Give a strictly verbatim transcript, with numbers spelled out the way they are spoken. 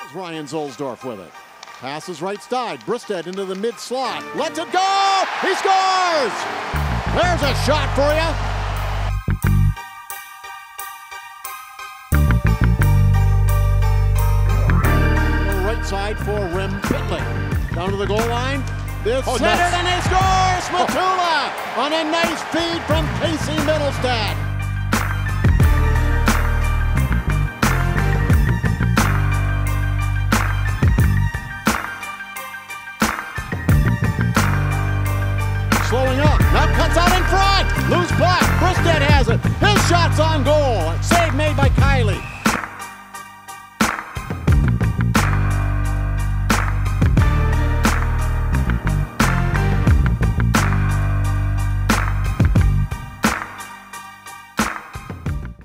Ryan Zolsdorf with it. Passes right side. Bristedt into the mid slot. Lets it go! He scores! There's a shot for you. Right side for Rim Pitlick. Down to the goal line. It's oh, centered nice. and they score! Szmatula oh. on a nice feed from Casey Middlestad. Slowing up, now cuts out in front, loose puck, Bristedt has it, his shot's on goal.